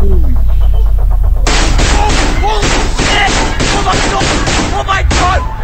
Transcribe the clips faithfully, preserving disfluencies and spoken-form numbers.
Holy Holy shit! Oh my god! Oh my god!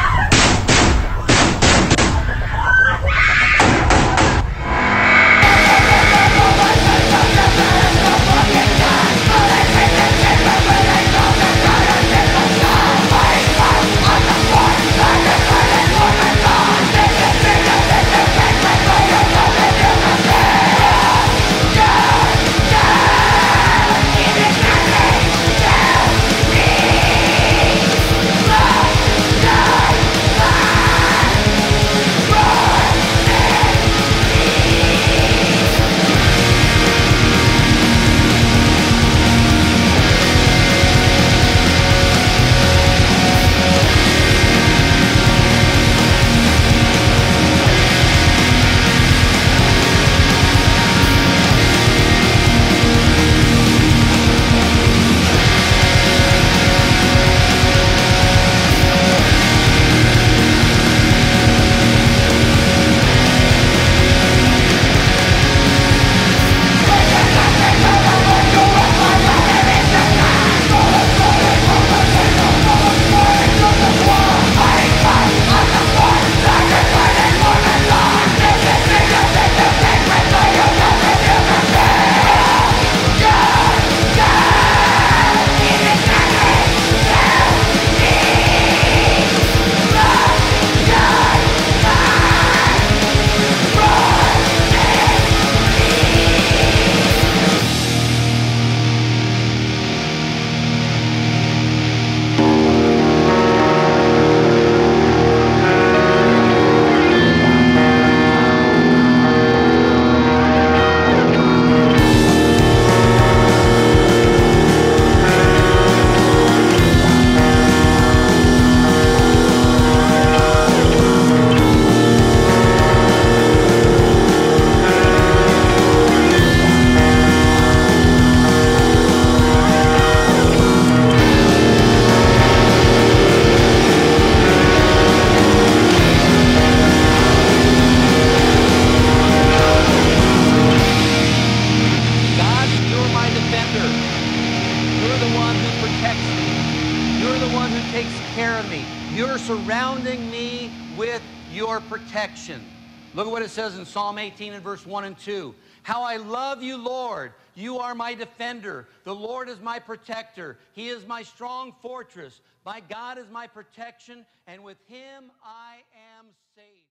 You're surrounding me with your protection. Look at what it says in Psalm eighteen and verse one and two. How I love you, Lord. You are my defender. The Lord is my protector. He is my strong fortress. My God is my protection, and with him I am safe.